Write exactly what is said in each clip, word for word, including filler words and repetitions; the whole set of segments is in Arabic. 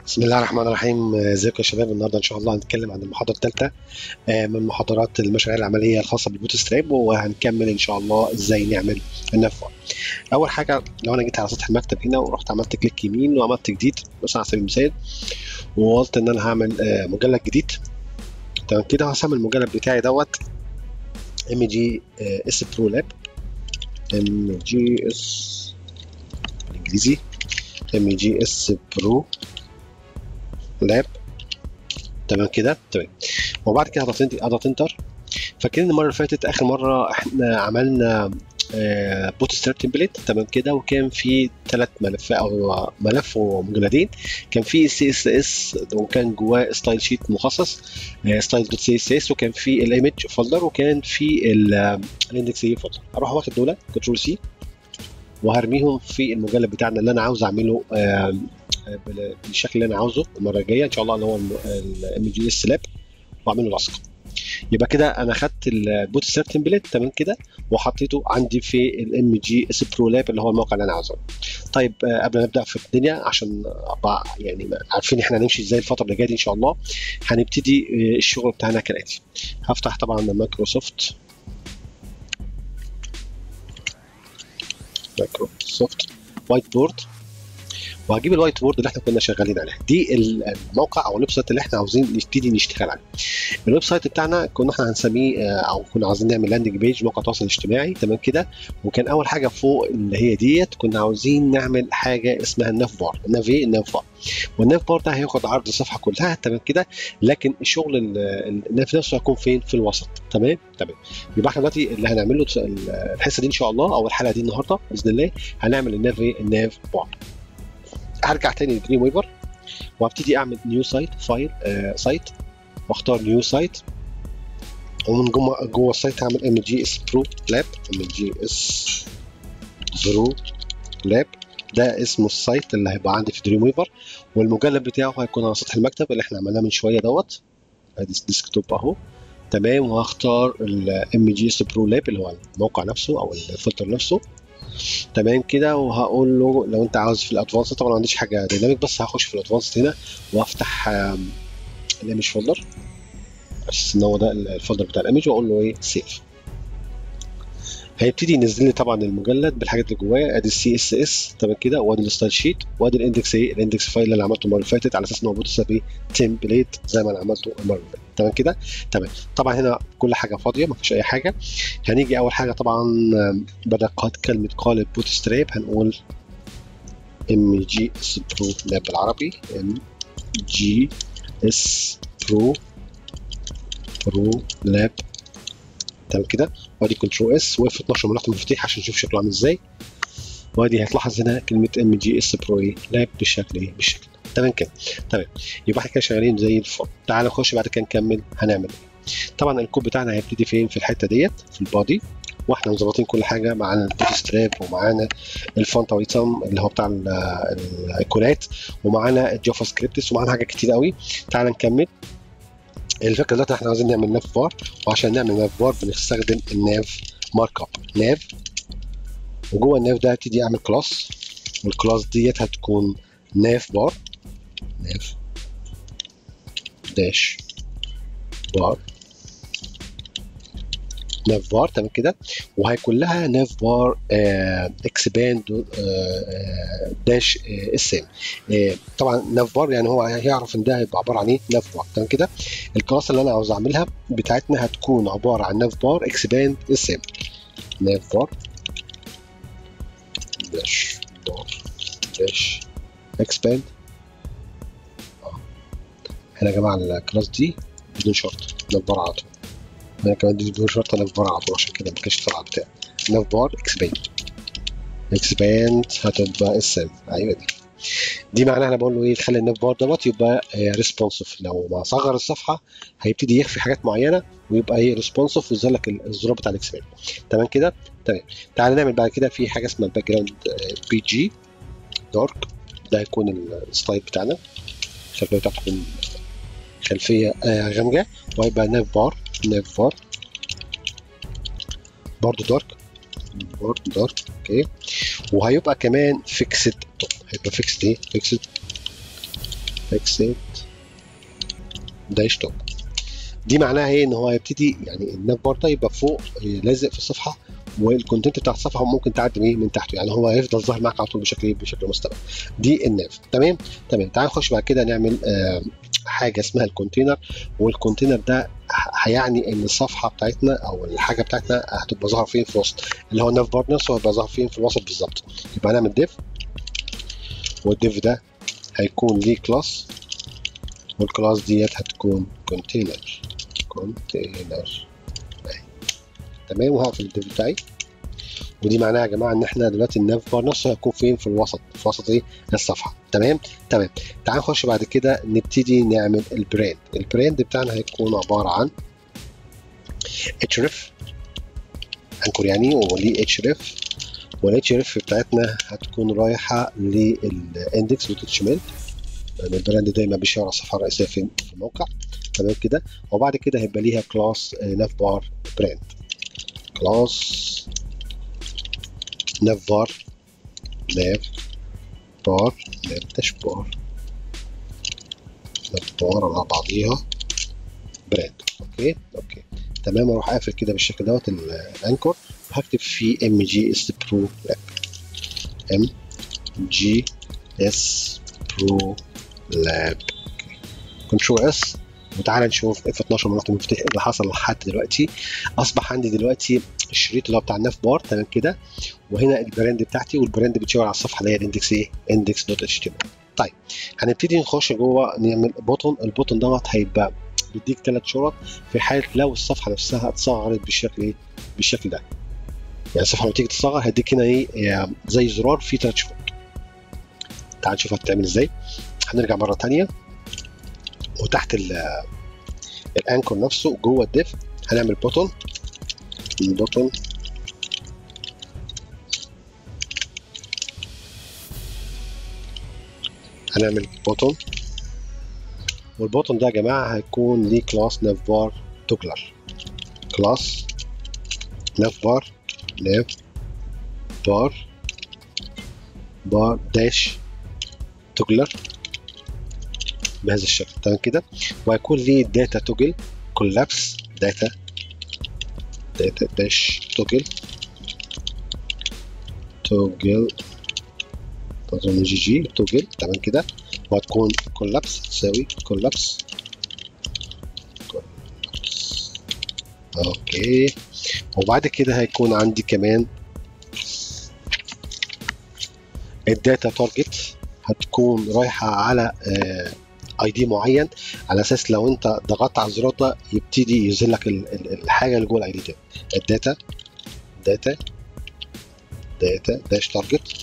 بسم الله الرحمن الرحيم. ازيكم يا شباب؟ النهارده ان شاء الله هنتكلم عن المحاضره الثالثه من محاضرات المشاريع العمليه الخاصه بالبوت ستراب، وهنكمل ان شاء الله ازاي نعمل النفع. اول حاجه، لو انا جيت على سطح المكتب هنا ورحت عملت كليك يمين وعملت جديد مثلا على سبيل المثال، وقلت ان انا هعمل مجلد جديد، تمام كده. هسمي المجلد بتاعي دوت ام جي اس برو لاب، ام جي اس بالانجليزي ام جي اس برو لاب، تمام كده تمام. وبعد كده هضغط اضغط انتر. فاكرين المره اللي فاتت اخر مره احنا عملنا آه بوت ستراب تمبليت، تمام كده، وكان في ثلاث ملفات او ملف ومجلدين. كان في سي اس اس وكان جواه ستايل شيت مخصص ستايل دوت سي اس اس، وكان في الايمج فولدر، وكان في الاندكس اي فولدر. هروح واخد دول كنترول سي وهرميهم في المجلد بتاعنا اللي انا عاوز اعمله آه بالشكل اللي انا عاوزه المره الجايه ان شاء الله، اللي هو الام جي اس لاب، واعمله لصق. يبقى كده انا خدت البوت ستراب تمبليت، تمام كده، وحطيته عندي في الام جي اس برو لاب اللي هو الموقع اللي انا عاوزه. طيب آه قبل ما نبدا في الدنيا، عشان ابقى يعني عارفين احنا هنمشي ازاي الفتره اللي جايه دي ان شاء الله، هنبتدي آه الشغل بتاعنا كالاتي. هفتح طبعا مايكروسوفت مايكروسوفت وايت بورد، وهجيب الوايت بورد اللي احنا كنا شغالين عليه. دي الموقع او الويب سايت اللي احنا عاوزين نبتدي نشتغل عليه. الويب سايت بتاعنا كنا احنا هنسميه او كنا عاوزين نعمل لاندنج بيج، موقع تواصل اجتماعي، تمام كده. وكان اول حاجه فوق اللي هي ديت كنا عاوزين نعمل حاجه اسمها الناف بار، الناف ايه الناف بار. والناف بار ده هياخد عرض الصفحه كلها، تمام كده، لكن الشغل الناف نفسه هيكون فين؟ في الوسط، تمام تمام. يبقى احنا دلوقتي اللي هنعمله الحصه دي ان شاء الله او الحلقه دي النهارده باذن الله هنعمل الناف ايه الناف بار. هرجع تاني لدريم ويفر وابتدي اعمل نيو سايت فايل آه سايت، واختار نيو سايت، ومن جوه جوه السايت هعمل ام جي اس برو لاب، ام جي اس برو لاب، ده اسمه السايت اللي هيبقى عندي في دريم ويفر. والمجلد بتاعه هيكون على سطح المكتب اللي احنا عملناه من شويه دوت، ادي الديسكتوب اهو، تمام. وهختار الام جي اس برو لاب اللي هو الموقع نفسه او الفلتر نفسه، تمام كده. وهقول له لو انت عاوز في الادفانس، طبعا ما عنديش حاجه دايناميك، بس هخش في الادفانس هنا وافتح الايمج فولدر، بس ان هو ده الفولدر بتاع الايمج، واقول له ايه سيف. هيبتدي ينزل لي طبعا المجلد بالحاجات اللي جواه، ادي السي اس اس، تمام كده، وادي الستايل شيت، وادي الاندكس ايه الاندكس فايل اللي انا عملته المره اللي فاتت على اساس ان هو موجود ايه تمبليت زي ما انا عملته المره اللي فاتت، تمام كده تمام. طبعا هنا كل حاجه فاضيه ما فيش اي حاجه. هنيجي اول حاجه طبعا بدل كلمه قالب بوت ستراب هنقول ام جي اس برو لاب بالعربي، ام جي اس برو برو لاب، تمام كده. وادي كنترول اس، وقف اتناشر ملف مفاتيح عشان نشوف شكله عامل ازاي. وادي هتلاحظ هنا كلمه ام جي اس برو ايه لاب بالشكل ايه بالشكل ده، تمام كده تمام. يبقى احنا كده شغالين زي الفل. تعال نخش بعد كده نكمل هنعمل ايه. طبعا الكود بتاعنا هيبتدي فين؟ في الحته ديت في البادي، واحنا مظبطين كل حاجه. معانا البوت ستراب، ومعانا الفونت ايتم اللي هو بتاع الايقونات، ومعانا الجافا سكريبتس، ومعانا حاجات كتير قوي. تعال نكمل. الفكره دلوقتي احنا عايزين نعمل ناف بار، وعشان نعمل ناف بار بنستخدم الناف مارك اب ناف، وجوه الناف ده هبتدي اعمل كلاس، والكلاس ديت هتكون ناف بار ناف داش بار ناف بار، تمام كده. وهيكون لها ناف بار آه اكسباند آه داش آه اسم آه طبعا ناف بار يعني هو هيعرف ان ده هيبقى عباره عن ايه ناف بار، تمام كده. الكلاس اللي انا عاوز اعملها بتاعتنا هتكون عباره عن ناف بار اكسباند اسم ناف بار داش بار داش اكسباند. اه هنا يا جماعه الكلاس دي بدون شرط ناف بار على طول، انا كمان دي بدون شرط ناف بار على طول، عشان كده ما كانش الطلعه بتاعي ناف بار اكسباند اكسباند هتبقى اسم. ايوه دي دي معناها انا بقول له ايه، تخلي الناف بار دوت يبقى ريسبونسيف. لو ما صغر الصفحه هيبتدي يخفي حاجات معينه ويبقى ايه ريسبونسيف، ويظهر لك الزرار بتاع الاكسباند، تمام كده تمام. تعالى نعمل بعد كده في حاجه اسمها الباك جراوند بي جي دارك، ده هيكون الستايل بتاعنا، الخلفيه بتاعته تكون خلفيه آه غامقه، وهيبقى ناف بار ناف بار برضه دارك برضه دارك اوكي. وهيبقى كمان فيكسد توب، هيبقى فيكسد ايه فيكسد اكسيت داش توب. دي معناها ايه؟ ان هو هيبتدي يعني الناف بار ده يبقى فوق لازق في الصفحه، والكونتنت بتاع الصفحه ممكن تعدي ايه من تحته، يعني هو هيفضل ظاهر معاك على طول بشكل بشكل مستمر. دي الناف. تمام تمام. تعال نخش بعد كده نعمل آه حاجه اسمها الكونتينر، والكونتينر ده هيعني ان الصفحه بتاعتنا او الحاجه بتاعتنا هتبقى ظاهره فين في الوسط، اللي هو الناف بار نفسه هيبقى ظاهر فين في الوسط بالظبط. يبقى هنعمل ديف، والديف ده هيكون ليه كلاس، والكلاس ديت هتكون كونتينر كونتينر. تمام. وهقفل الديف بتاعي، ودي معناها يا جماعه ان احنا دلوقتي الناف بار نفسه هيكون فين في الوسط، في وسط ايه الصفحه. تمام تمام. تعال نخش بعد كده نبتدي نعمل البراند. البراند بتاعنا هيكون عباره عن اتش-ريف انكر يعني، وليه اتش-ريف، والاتش-ريف بتاعتنا هتكون رايحه للاندكس دوت اتش ام ال، لان البراند دايما بيشاور على الصفحه الرئيسيه في الموقع. تمام كده. وبعد كده هيبقى ليها كلاس ناف بار براند، كلاس ناف بار ناف بار ناف داش بار ناف بار على بعضيها براند. اوكي اوكي تمام. اروح قافل كده بالشكل دوت الانكر، وهكتب فيه ام جي اس برو لاب، ام جي اس برو لاب. كنترول اس، وتعالى نشوف اف اتناشر مناطق المفتاح اللي حصل لحد دلوقتي. اصبح عندي دلوقتي الشريط اللي هو بتاع الناف بار. تمام كده. وهنا البراند بتاعتي، والبراند بتشاور على الصفحه اللي هي الاندكس ايه؟ اندكس دوت اتش تي ام ال. طيب هنبتدي نخش جوه نعمل بوتون. البوتون دوت هيبقى بيديك ثلاث شرط في حاله لو الصفحه نفسها اتصغرت بالشكل ايه؟ بالشكل ده. يعني الصفحه لما تيجي تتصغر هيديك هنا ايه؟ زي زرار فيه ثلاث شروط. تعال نشوف هتعمل ازاي. هنرجع مره ثانيه، وتحت الانكر نفسه جوه الديف هنعمل بوتون. البوتون هنعمل بوتون، والبوتون ده يا جماعه هيكون ليه كلاس ناف بار توجلر، كلاس ناف بار ناف بار بار داش توجلر بهذا الشكل. تمام كده. وهيكون ليه داتا توجل كولابس داتا داتا داش توجل توجل تظن جي جي توجل. تمام كده. وهتكون كولابس تساوي كولابس كولابس. اوكي. وبعد كده هيكون عندي كمان الداتا تارجت، هتكون رايحه على آه اي دي معين، على اساس لو انت ضغطت على الزرار ده يبتدي يظهر لك الحاجه اللي جوه الاي دي ده. الداتا داتا داتا داش تارجت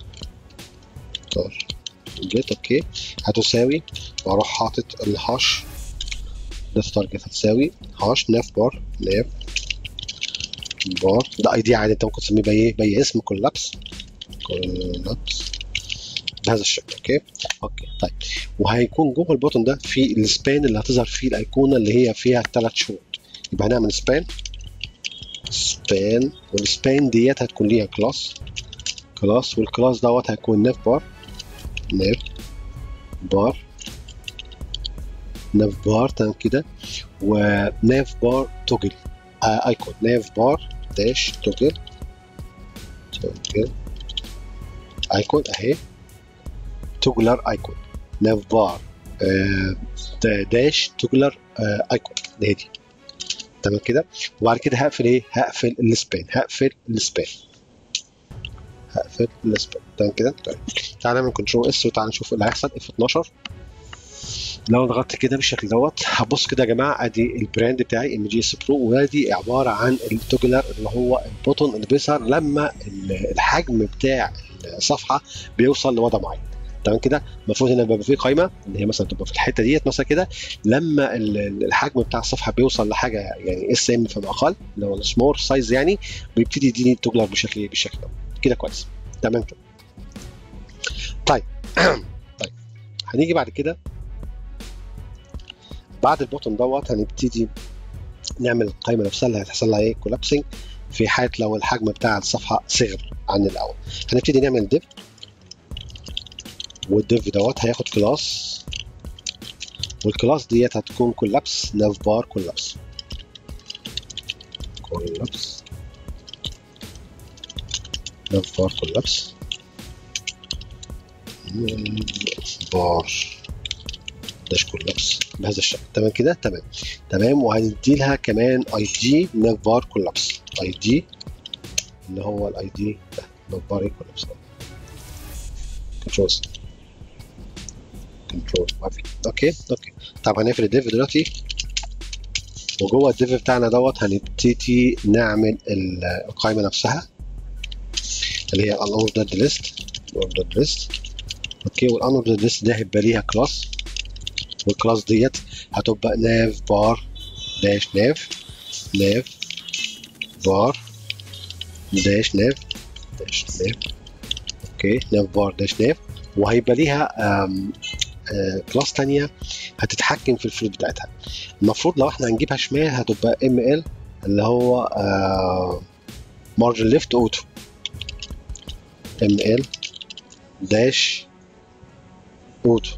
تارجت. اوكي. هتساوي، واروح حاطط الهاش داتا تارجت هتساوي هاش ناف بار ناف بار. ده اي دي عادي، انت ممكن تسميه باي باي اسم كولابس كولابس بهذا الشكل. اوكي اوكي طيب. وهيكون جوه البوتون ده في السبان اللي هتظهر فيه الايقونه اللي هي فيها ثلاث شروط. يبقى هنعمل سبان سبان، والسبان ديت هتكون ليها كلاس كلاس والكلاس دوت هيكون ناف بار ناف بار ناف بار. تمام كده. وناف بار توجل آه ايكون ناف بار داش توجل توجل ايكون اهي توجلر ايكون ناف بار آه داش توجلر آه ايكون دي دي. تمام كده. وبعد كده هقفل ايه؟ هقفل السبان هقفل السبان هقفل السبان. تمام كده. طيب تعال نعمل كنترول اس، وتعال نشوف اللي هيحصل. اف اتناشر لو ضغطت كده بالشكل دوت هبص كده يا جماعه، ادي البراند بتاعي ام جي اس برو، وادي عباره عن التوجلر اللي هو البوتون اللي بيظهر لما الحجم بتاع الصفحه بيوصل لوضع معين. تمام كده. المفروض هنا بيبقى في قائمه اللي هي مثلا تبقى في الحته ديت مثلا كده، لما الحجم بتاع الصفحه بيوصل لحاجه يعني اس ام فما اقل، اللي هو السمول سايز يعني، بيبتدي يديني التوجلر بالشكل بالشكل ده كده. كويس. تمام كده. طيب طيب هنيجي بعد كده بعد البوتون دوت هنبتدي نعمل القائمه نفسها اللي هتحصل لها ايه؟ كولابسنج في حاله لو الحجم بتاع الصفحه صغر عن الاول. هنبتدي نعمل ديف، والديف دوت هياخد كلاس والكلاس ديت هتكون كولابس ناف بار كولابس كولابس ناف بار كولابس بار داش كولابس بهذا الشكل. تمام كده. تمام تمام. وهندي لها كمان اي دي ناف بار كولابس، اي دي اللي هو الاي دي ده ناف بار ايه كولابس. كنترول كنترول اوكي اوكي. طب هنقفل الديف دلوقتي، وجوه الديف بتاعنا دوت هنبتدي نعمل القائمه نفسها اللي هي الاوردرد ليست. الاوردرد ليست اوكي. والاوردرد ليست ده هيبقى ليها كلاس، والكلاس ديت هتبقى ناف بار داش ناف ناف بار داش ناف داش ناف اوكي ناف بار داش ناف. وهيبقى ليها آم آه كلاس تانية هتتحكم في الفلوت بتاعتها. المفروض لو احنا هنجيبها شمال هتبقى ام ال اللي هو آه مارجن ليفت اوتو ام ال داش اوتو.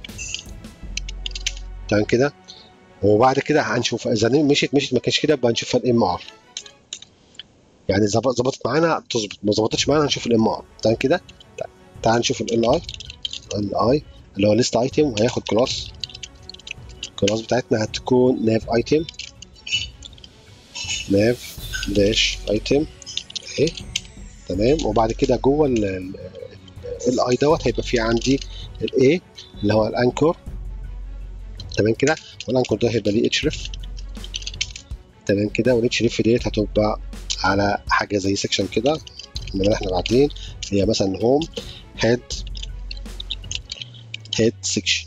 تمام كده. وبعد كده هنشوف اذا مشيت مشيت ما كانش كده يبقى هنشوف الام ار، يعني ظبطت معانا تظبط، ما ظبطتش معانا هنشوف الام ار. تمام كده. تعال نشوف ال اي ال اي اللي هو ليست ايتم، وهياخد كلاس. الكلاس بتاعتنا هتكون ناف ايتم ناف داش ايتم اهي. تمام. وبعد كده جوه ال اي دوت هيبقى في عندي الاي اللي هو الانكور. تمام كده. والانكور ده هيبقى ليه اتش ريف. تمام كده. والاتش ريف ديت هتبقى على حاجه زي سكشن كده، انما احنا بعدين هي مثلا هوم هيد هيد سكشن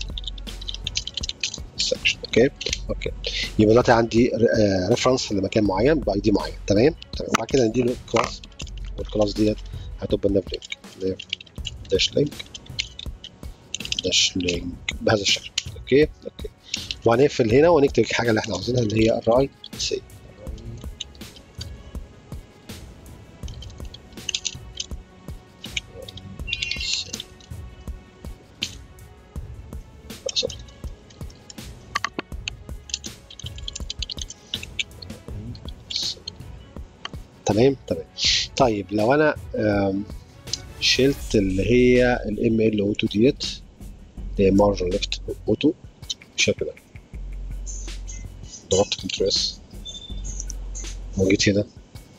سكشن اوكي اوكي. يبقى دلوقتي عندي ريفرنس لمكان معين باي دي معين. تمام تمام. وبعد كده نديله كلاس، والكلاس ديت هتبقى ناف لينك ناف داش لينك داش لينك بهذا الشكل. اوكي اوكي. وهنقفل هنا ونكتب الحاجه اللي احنا عاوزينها اللي هي الراي سي. تمام تمام. طيب لو انا شلت اللي هي الام ال اوتو ديت اللي هي مارجن ليفت اوتو بالشكل ده، ضغطت كنترول اس وجيت هنا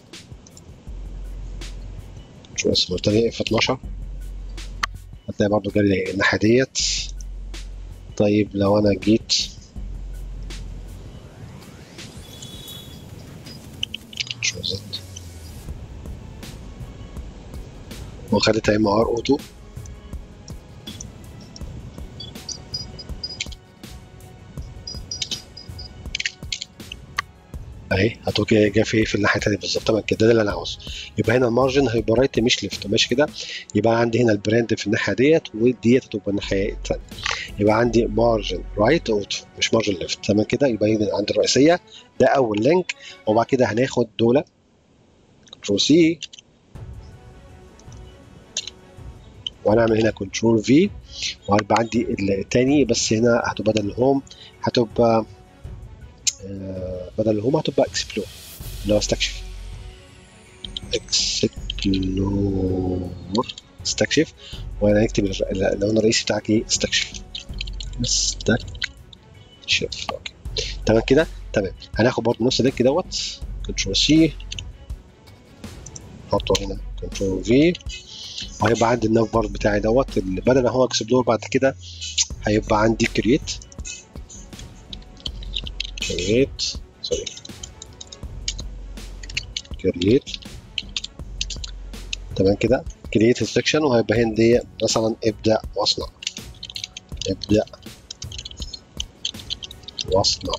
كنترول اس مرة تانية اف اتناشر هتلاقي برضو جالي الناحية ديت. طيب لو انا جيت كنترول زد وخليتها ام ار اوتو اهي، هتوجه جه في في الناحيه الثانيه بالظبط. تمام كده. ده اللي انا عاوزه. يبقى هنا المارجن هيبقى رايت مش ليفت. ماشي كده. يبقى عندي هنا البراند في الناحيه ديت، وديت هتبقى الناحيه الثانيه. يبقى عندي مارجن رايت اوتو مش مارجن ليفت. تمام كده. يبقى هنا عندي الرئيسيه ده اول لينك، وبعد كده هناخد دول كنترول سي وهنعمل هنا كنترول في، وهيبقى عندي الثاني بس هنا هتبقى بدل الهوم هتبقى آه بدل الهوم هتبقى اكسبلور اللي هو استكشف. اكسبلور استكشف. وانا هنكتب لو انا الرئيسي بتاعك ايه استكشف استكشف. اوكي تمام كده. تمام. هناخد برضه نفس اللينك دوت كنترول سي نحطه هنا كنترول في، وهيبقى عندي الناف بار بتاعي دوت اللي بدل ما هو اكسبلور بعد كده هيبقى عندي كرييت كرييت سوري كرييت. تمام كده. كرييت سكشن، وهيبقى هنا دي مثلا ابدأ واصنع ابدأ واصنع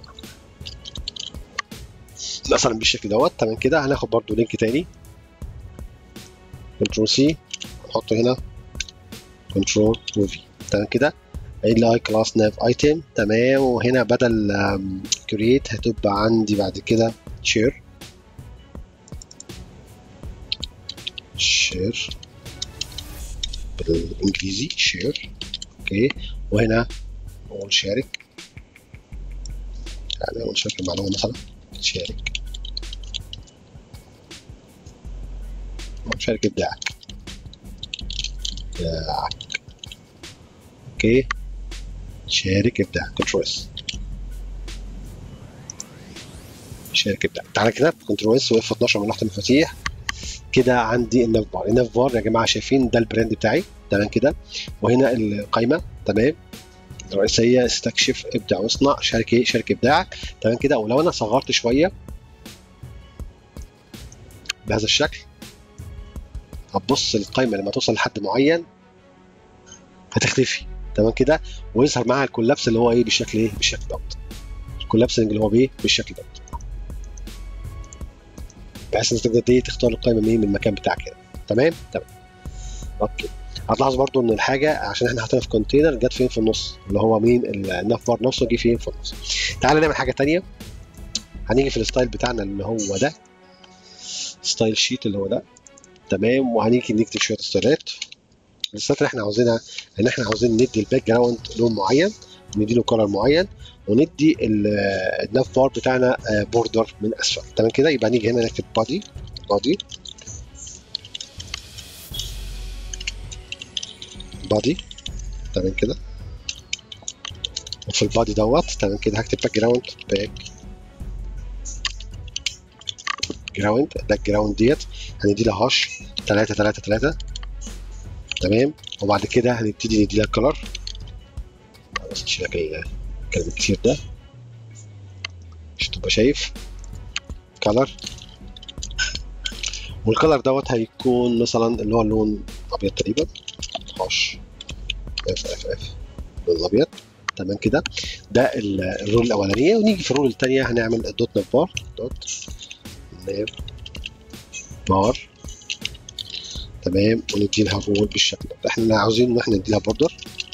مثلا بالشكل دوت. تمام كده. هناخد برضو لينك تاني كنترول سي نحطه هنا كنترول وفي. تمام كده. ال اي كلاس ناف ايتم. تمام. وهنا بدل كرييت هتبقى عندي بعد كده شير شير بالانجليزي شير. اوكي. وهنا نقول شارك يعني ونشارك المعلومه مثلا، شارك شارك ابداعك. ابداعك اوكي، شارك ابداعك كنترول اس، شارك ابداعك. تعالى كده كنترول اس واف اتناشر من لوحه المفاتيح. كده عندي الناف بار. الناف بار يا جماعه شايفين ده البراند بتاعي تمام كده، وهنا القائمه تمام الرئيسيه استكشف ابدع واصنع، شارك ايه، شارك ابداعك تمام كده. ولو انا صغرت شويه بهذا الشكل هتبص القائمه لما توصل لحد معين هتختفي تمام كده، ويظهر معاها الكولابس اللي هو ايه بالشكل ايه بالشكل دوت، الكولابسنج اللي هو بايه بالشكل دوت، بحيث انك تقدر ايه تختار القائمه منين من المكان بتاعك هنا. تمام تمام اوكي. هتلاحظ برضو ان الحاجه عشان احنا حاطينها في كونتينر جت فين في النص، اللي هو مين الناف بار نفسه جه فين في النص. تعالى نعمل حاجه ثانيه، هنيجي في الستايل بتاعنا اللي هو ده، ستايل شيت اللي هو ده تمام، وهنيجي نكتب شويه ستايلات. الستايلات اللي احنا عاوزينها ان احنا عاوزين ندي الباك جراوند لون معين، ندي له كلر معين، وندي الناف بار بتاعنا بوردر من اسفل تمام كده. يبقى نيجي هنا نكتب بادي بادي بادي تمام كده، وفي البادي دوت تمام كده هكتب باك جراوند باك جراوند باك جراوند ديت هندي لها هاش تلاتة تلاتة تلاتة تمام. وبعد كده هنبتدي ندي لها كلر، بس نشيل الكلام الكتير ده عشان تبقى شايف كلر، والكلر دوت هيكون مثلا اللي هو اللون ابيض تقريبا، هاش اف اف اف اللون الابيض تمام كده. ده الرول الاولانيه. ونيجي في الرول الثانيه هنعمل الدوت ناف بار دوت ناف بار تمام، وندي لها رول بالشكل ده. احنا عاوزين ان احنا ندي لها بوردر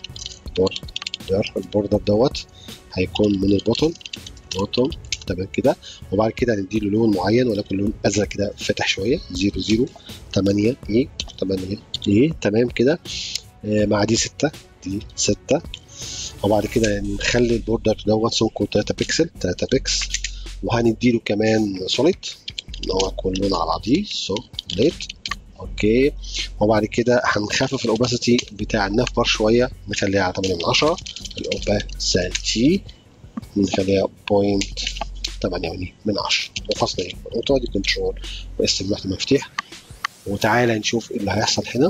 بوردر البوردر دوت هيكون من البوتوم بوتوم تمام كده. وبعد كده هندي له لون معين ولكن لون ازرق كده فاتح شويه صفر صفر تمانية اي تمانية اي تمام كده، آه مع دي ستة دي ستة. وبعد كده نخلي البوردر دوت سمكه تلاتة بكسل تلاتة بكس، وهندي له كمان سوليد ان هو يكون لون على بعضيه سوليد اوكي. وبعد كده هنخفف الاوباسيتي بتاع الناف بار شويه نخليها على تمانية من عشرة، الاوباسيتي نخليها بوينت تمانية من عشرة، وفصل ايه وتقعدي كنترول واس لوحه المفاتيح. وتعالى نشوف ايه اللي هيحصل هنا.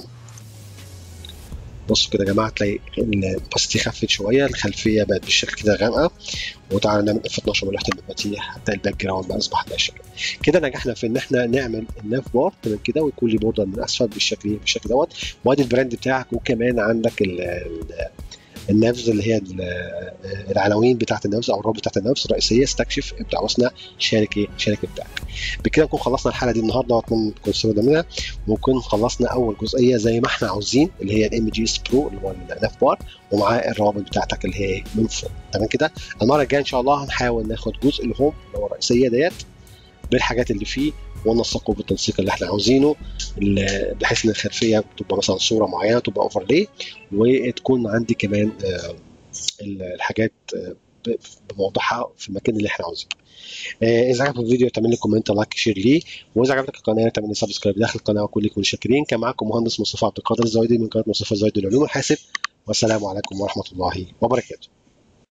بصوا كده يا جماعه تلاقي الاوباسيتي خفت شويه، الخلفيه بقت بالشكل كده غامقه. وتعالى نعمل اف اتناشر من لوحه المفاتيح هتلاقي الباك جراوند بقى اصبح ده الشكل كده. نجحنا في ان احنا نعمل الناف بار تمام كده، ويكون لي بوردر من اسفل بالشكل بالشكل دوت، وادي البراند بتاعك. وكمان عندك ال ال النافذ اللي هي العناوين بتاعت النافذ او الرابط بتاعت النافذ الرئيسيه استكشف ابدع واصنع شارك ايه شارك ابداعك. بكده نكون خلصنا الحلقه دي النهارده، واتمنى تكونوا استفدتوا منها، ونكون خلصنا اول جزئيه زي ما احنا عاوزين اللي هي الام جي اس برو اللي هو الناف بار، ومعاه الروابط بتاعتك اللي هي من فوق تمام كده. المره الجايه ان شاء الله هنحاول ناخد جزء الهوم اللي هو الرئيسيه ديت بالحاجات اللي فيه، وننسقه بالتنسيق اللي احنا عاوزينه، بحيث ان الخلفيه تبقى مثلا صوره معينه تبقى اوفرلي، وتكون عندي كمان الحاجات بموضوعها في المكان اللي احنا عاوزينه. اذا عجبكم الفيديو اعمل لي كومنت لايك شير ليه، واذا عجبتك القناه اعمل لي سبسكرايب داخل القناه، وكلكم شاكرين. كان معاكم مهندس مصطفى عبد القادر الزايدي من قناه مصطفى الزايدي للعلوم الحاسب، والسلام عليكم ورحمه الله وبركاته.